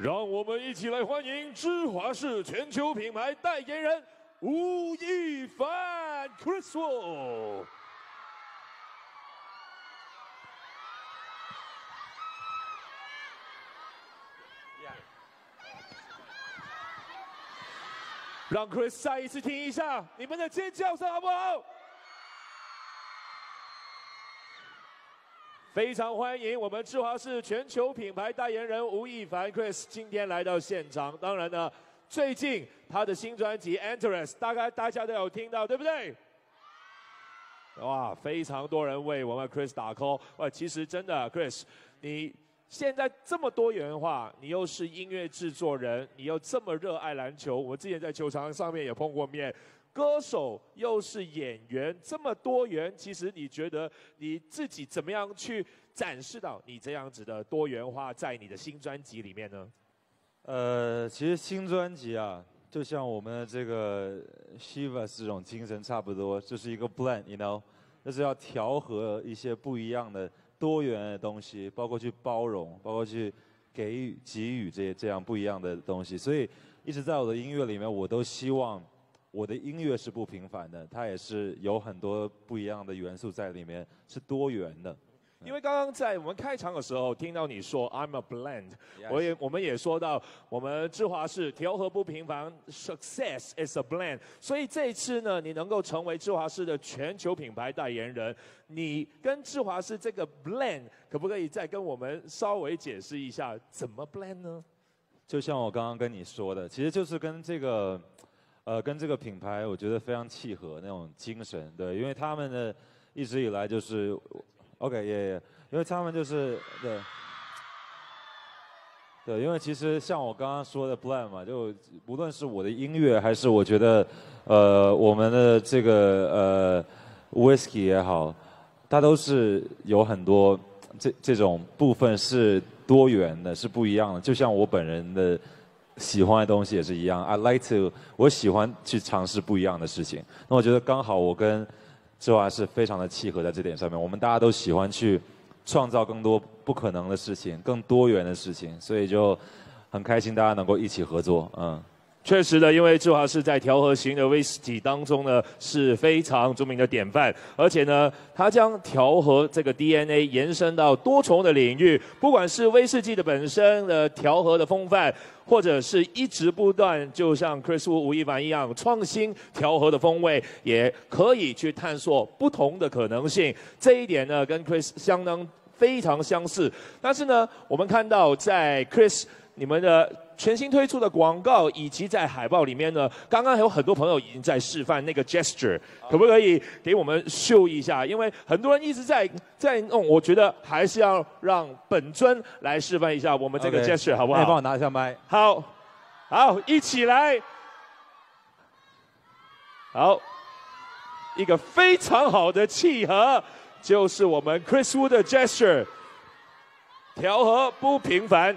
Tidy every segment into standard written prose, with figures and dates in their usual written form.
让我们一起来欢迎芝华士全球品牌代言人吴亦凡 Chris Wu。让 Chris 再一次听一下你们的尖叫声，好不好？非常欢迎我们芝华士全球品牌代言人吴亦凡 Chris 今天来到现场。当然呢，最近他的新专辑《Enterus》，大概大家都有听到，对不对？哇，非常多人为我们 Chris 打 call。哇，其实真的 Chris， 你现在这么多元化，你又是音乐制作人，你又这么热爱篮球，我之前在球场上面也碰过面。歌手又是演员，这么多元，其实你觉得你自己怎么样去展示到你这样子的多元化在你的新专辑里面呢？ 其实新专辑啊，就像我们的这个 Chivas 这种精神差不多，就是一个 blend，you know， 就是要调和一些不一样的多元的东西，包括去包容，包括去给予这样不一样的东西。所以一直在我的音乐里面，我都希望我的音乐是不平凡的，它也是有很多不一样的元素在里面，是多元的。 因为刚刚在我们开场的时候听到你说 I'm a blend， Yes. 我们也说到我们芝华士调和不平凡 ，Success is a blend。所以这一次呢，你能够成为芝华士的全球品牌代言人，你跟芝华士这个 blend 可不可以再跟我们稍微解释一下怎么 blend 呢？ 就像我刚刚跟你说的，其实就是跟这个品牌，我觉得非常契合那种精神，对，因为他们的一直以来就是，OK， 也，因为他们就是对，因为其实像我刚刚说的 blend 嘛，就无论是我的音乐，还是我觉得，我们的这个whisky 也好，它都是有很多这种部分是多元的，是不一样的，就像我本人的喜欢的东西也是一样 ，I like to， 我喜欢去尝试不一样的事情。那我觉得刚好我跟芝华士非常的契合在这点上面，我们大家都喜欢去创造更多不可能的事情，更多元的事情，所以就很开心大家能够一起合作， 确实的，因为芝华士在调和型的威士忌当中呢是非常著名的典范，而且呢，它将调和这个 DNA 延伸到多重的领域，不管是威士忌的本身的调和的风范，或者是一直不断，就像 Chris Wu 吴亦凡一样创新调和的风味，也可以去探索不同的可能性。这一点呢，跟 Chris 非常相似。但是呢，我们看到在 Chris 你们的全新推出的广告以及在海报里面呢，刚刚有很多朋友已经在示范那个 gesture， 可不可以给我们秀一下？因为很多人一直在弄，我觉得还是要让本尊来示范一下我们这个 gesture， 好不好？ 帮我拿一下麦。 好，一起来。好，一个非常好的契合，就是我们 Chris Wu 的 gesture， 调和不平凡。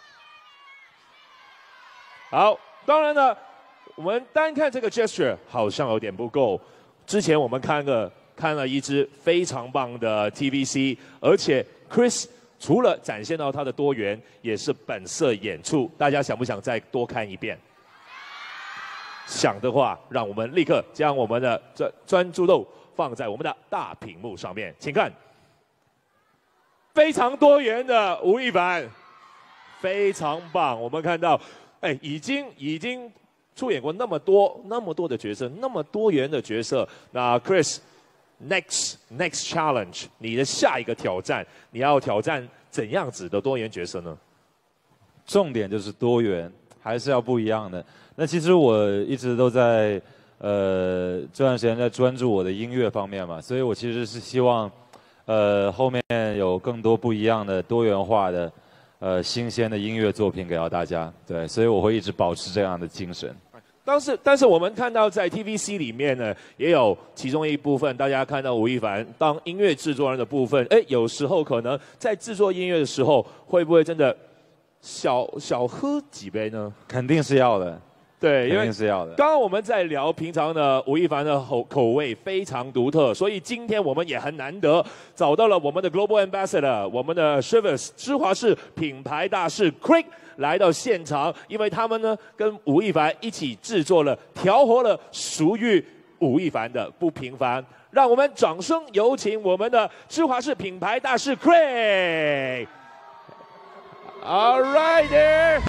好，当然了，我们单看这个 gesture 好像有点不够。之前我们看了一支非常棒的 TVC， 而且 Chris 除了展现到他的多元，也是本色演出。大家想不想再多看一遍？想的话，让我们立刻将我们的专注度放在我们的大屏幕上面，请看。非常多元的吴亦凡，非常棒。我们看到。已经出演过那么多的角色，那么多元的角色。那 Chris，next challenge， 你的下一个挑战，你要挑战怎样子的多元角色呢？ 重点就是多元，还是要不一样的。那其实我一直都在这段时间在专注我的音乐方面嘛，所以我其实是希望后面有更多不一样的多元化的。新鲜的音乐作品给到大家，对，所以我会一直保持这样的精神。 但是我们看到在 TVC 里面呢，也有其中一部分，大家看到吴亦凡当音乐制作人的部分，有时候可能在制作音乐的时候，会不会真的小喝几杯呢？ 肯定是要的， 对，因为肯定是要的。 刚刚我们在聊平常的吴亦凡的口味非常独特，所以今天我们也很难得找到了我们的 Global Ambassador， 我们的 Chivas 芝华士品牌大使 Craig 来到现场，因为他们呢跟吴亦凡一起制作了调和了属于吴亦凡的不平凡。让我们掌声有请我们的芝华士品牌大使 Craig。All right there。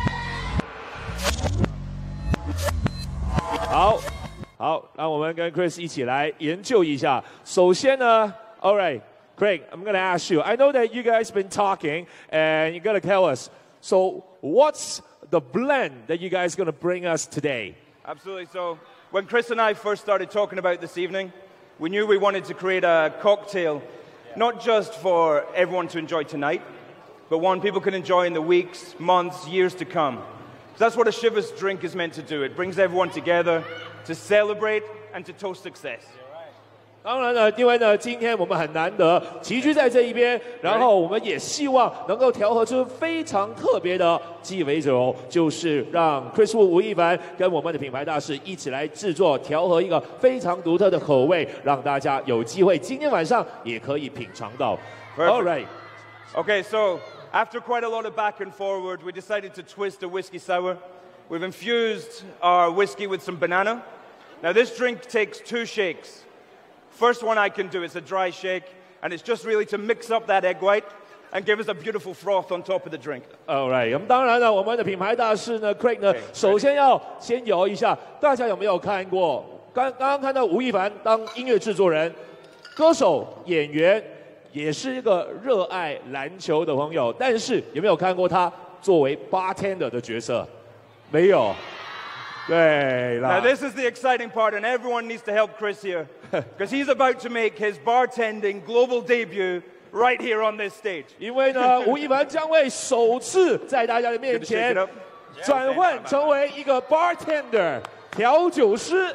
好，让我们跟 Chris 一起来研究一下。首先呢 ，All right, Craig, I'm gonna ask you. I know that you guys been talking, and you're gonna tell us. So, what's the blend that you guys gonna bring us today? Absolutely. So, when Chris and I first started talking about this evening, we knew we wanted to create a cocktail, not just for everyone to enjoy tonight, but one people can enjoy in the weeks, months, years to come. That's what a Chivas drink is meant to do. It brings everyone together to celebrate and to toast success. 当然了，因为呢，今天我们很难得齐聚在这一边，然后我们也希望能够调和出非常特别的鸡尾酒，就是让 Chris Wu 吴亦凡跟我们的品牌大使一起来制作调和一个非常独特的口味，让大家有机会今天晚上也可以品尝到。All right. Okay, so after quite a lot of back and forward, we decided to twist a whiskey sour. We've infused our whiskey with some banana. Now this drink takes 2 shakes. First one I can do is a dry shake, and it's just really to mix up that egg white and give us a beautiful froth on top of the drink. All right， 我们当然了，我们的品牌大使呢 ，Craig 呢，首先要先摇一下，大家有没有看过？刚刚看到吴亦凡当音乐制作人、歌手、演员，也是一个热爱篮球的朋友，但是有没有看过他作为 bartender 的角色？没有。对啦。 Now this is the exciting part, and everyone needs to help Chris here, because he's about to make his bartending global debut right here on this stage. 因为呢，吴亦凡将会首次在大家的面前转换成为一个 bartender 调酒师。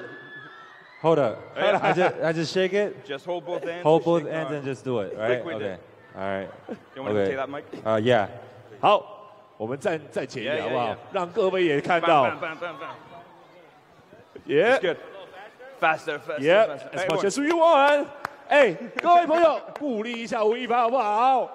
Hold up. I just shake it. Just hold both ends. Hold both ends and just do it, right? Okay. All right. You want me to take that mic? Yeah. 好，我们站前一点好不好？让各位也看到。 Yeah. Good. Faster. Yeah. As much as you want. 哎，各位朋友，鼓励一下吴亦凡好不好？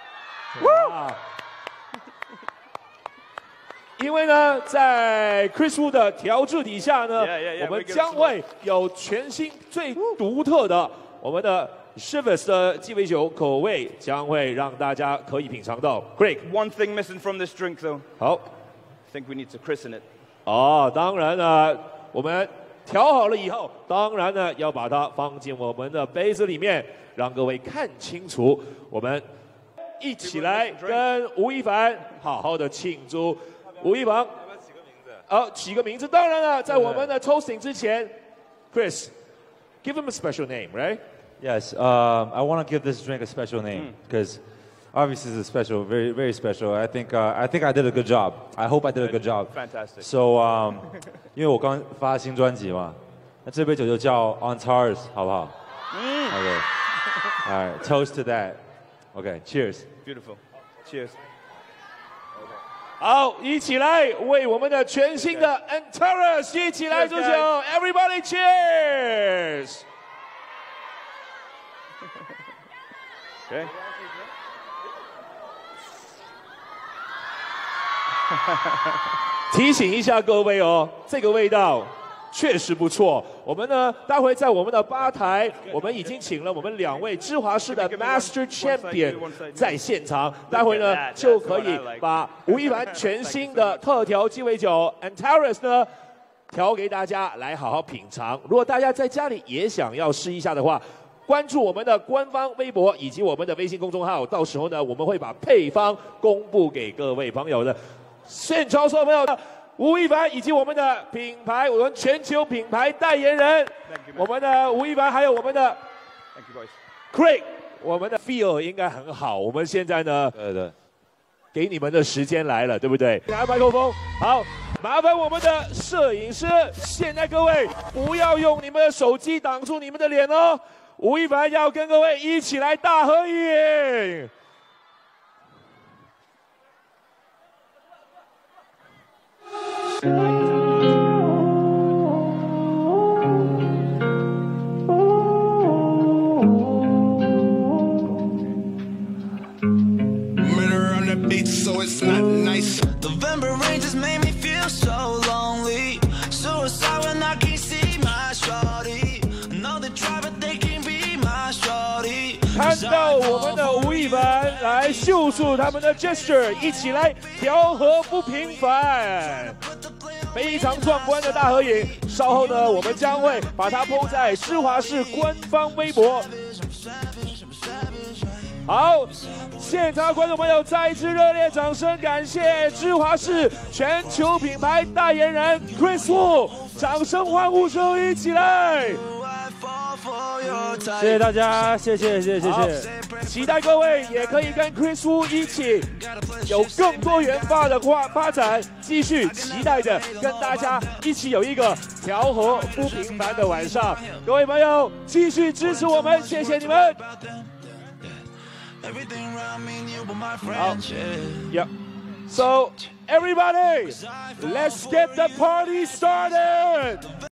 因为呢，在 Chris Wu 的调制底下呢，我们将会有全新最独特的我们的 Chivas 的鸡尾酒口味，将会让大家可以品尝到。Great. One thing missing from this drink, though. 好 I think we need to christen it. 哦，当然了，我们调好了以后，当然呢要把它放进我们的杯子里面，让各位看清楚。我们一起来跟吴亦凡好好的庆祝。吴亦凡，起个名字。当然了，在我们的 toasting 之前 ，Chris, give him a special name, right? Yes. I want to give this drink a special name because obviously it's special, very, very special. I think I did a good job. I hope I did a good job. Fantastic. So, 因为我刚发新专辑嘛，那这杯酒就叫 On Tars， 好不好？Okay. All right. Toast to that. Okay. Cheers. Beautiful. Cheers. 好，一起来为我们的全新的 Antares 一起来祝酒 ，Everybody cheers！ Okay. 提醒一下各位哦，这个味道确实不错。我们呢，待会在我们的吧台，我们已经请了我们2位芝华士的 Master Champion 在现场，待会呢就可以把吴亦凡全新的特调鸡尾酒 Antares 呢调给大家来好好品尝。如果大家在家里也想要试一下的话，关注我们的官方微博以及我们的微信公众号，到时候呢我们会把配方公布给各位朋友的。现场所有朋友的吴亦凡以及我们的品牌，我们全球品牌代言人，我们的吴亦凡还有我们的 Craig， 我们的 feel 应该很好。我们现在呢， 对， 给你们的时间来了，对不对？拿麦克风，好，麻烦我们的摄影师，现在各位不要用你们的手机挡住你们的脸哦。吴亦凡要跟各位一起来大合影。 nice. November rain just made me feel so lonely. Suicide when I can't see my shorty. Know they try but they can't be my shorty. 看到我们的吴亦凡来秀出他们的 gesture， 一起来调和不平凡，非常壮观的大合影。稍后呢，我们将会把它 po 在芝华士官方微博。好，现场观众朋友，再一次热烈掌声，感谢芝华士全球品牌代言人 Chris Wu， 掌声欢呼声一起来！ 谢谢大家，谢谢。 期待各位也可以跟 Chris Wu 一起有更多元化的发展，继续期待着跟大家一起有一个调和不平凡的晚上。各位朋友，继续支持我们，谢谢你们。好 ，Yeah. So everybody, let's get the party started.